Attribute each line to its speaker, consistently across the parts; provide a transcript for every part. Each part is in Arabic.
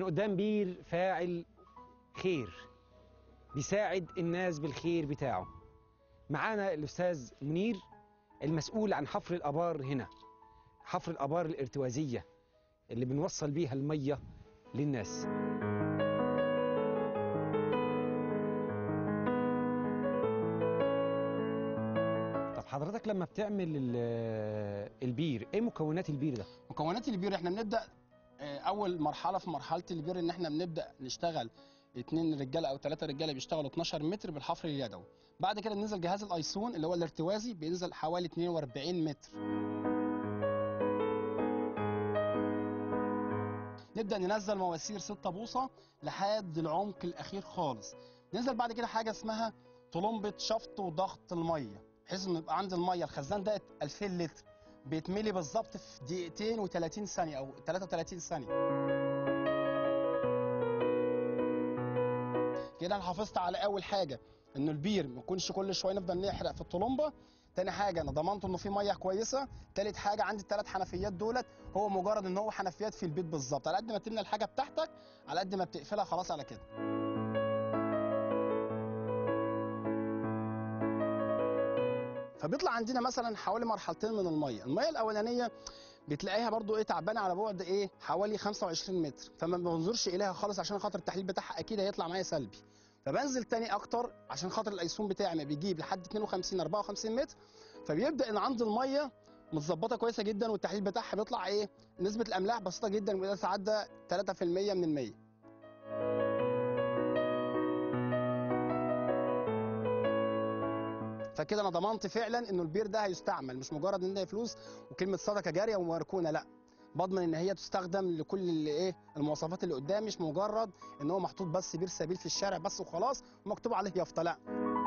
Speaker 1: قدام بير فاعل خير، بيساعد الناس بالخير بتاعه. معانا الأستاذ منير المسؤول عن حفر الآبار هنا، حفر الآبار الارتوازية اللي بنوصل بيها المية للناس. طب حضرتك لما بتعمل البير، ايه مكونات البير ده؟
Speaker 2: مكونات البير احنا بنبدا اول مرحله في مرحله البير ان احنا بنبدا نشتغل 2 رجاله او 3 رجاله بيشتغلوا 12 متر بالحفر اليدوي. بعد كده بننزل جهاز الايسون اللي هو الارتوازي بينزل حوالي 42 متر. نبدا ننزل مواسير 6 بوصه لحد العمق الاخير خالص. ننزل بعد كده حاجه اسمها طلمبه شفط وضغط الميه، بحيث انه يبقى عند الميه الخزان ده 2000 لتر بيتملي بالظبط في دقيقتين و30 ثانيه او 33 ثانيه. كده انا حافظت على اول حاجه انه البير ما يكونش كل شويه نفضل نحرق في الطلمبه. تاني حاجه انا ضمنت انه في ميه كويسه. تالت حاجه عندي ال3 حنفيات دولت هو مجرد ان هو حنفيات في البيت بالظبط، على قد ما تملى الحاجه بتاعتك على قد ما بتقفلها خلاص على كده. فبيطلع عندنا مثلا حوالي مرحلتين من الميه الاولانيه بتلاقيها برضو تعبانه على بعد حوالي 25 متر، فما بنظرش اليها خالص عشان خاطر التحليل بتاعها اكيد هيطلع معايا سلبي. فبنزل تاني اكتر عشان خاطر الايسون بتاعي ما بيجيب لحد 52 54 متر، فبيبدا ان عند الميه متظبطه كويسه جدا والتحليل بتاعها بيطلع نسبه الاملاح بسيطه جدا وتتعدى 3% من المية. فكده انا ضمنت فعلا انه البير ده هيستعمل، مش مجرد ان هي فلوس وكلمه صدقه جاريه ومركونه، لا، بضمن ان هي تستخدم لكل المواصفات اللي قدامي، مش مجرد ان هو محطوط بس بير سبيل في الشارع بس وخلاص ومكتوب عليه يافطه، لا.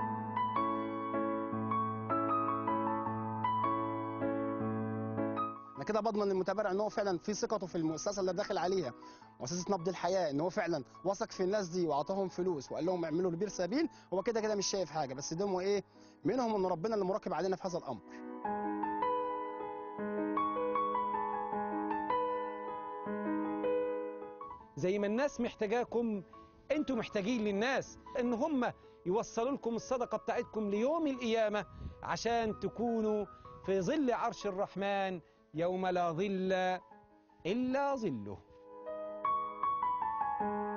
Speaker 2: انا كده بضمن للمتابع ان هو فعلا في ثقته في المؤسسه اللي داخل عليها، مؤسسه نبض الحياه، ان هو فعلا وثق في الناس دي وعطاهم فلوس وقال لهم اعملوا البير سبيل. هو كده كده مش شايف حاجه، بس ده منهم ان ربنا اللي مراقب علينا في هذا الامر.
Speaker 1: زي ما الناس محتاجاكم انتوا محتاجين للناس، ان هم يوصلوا لكم الصدقه بتاعتكم ليوم القيامه عشان تكونوا في ظل عرش الرحمن يوم لا ظل الا ظله.